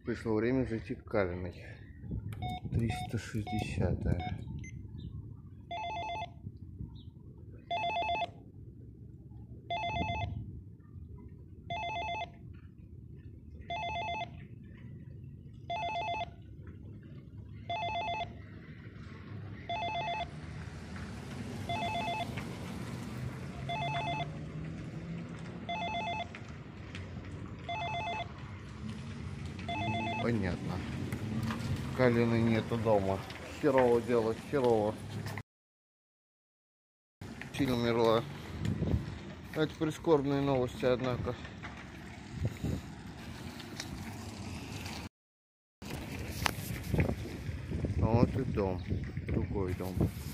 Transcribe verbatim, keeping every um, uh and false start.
Пришло время зайти к Калиной. триста шестидесятая. Понятно. Калины нету дома. Херово дело, херово. Сильно умерла. Это прискорбные новости, однако. Вот и дом. Другой дом.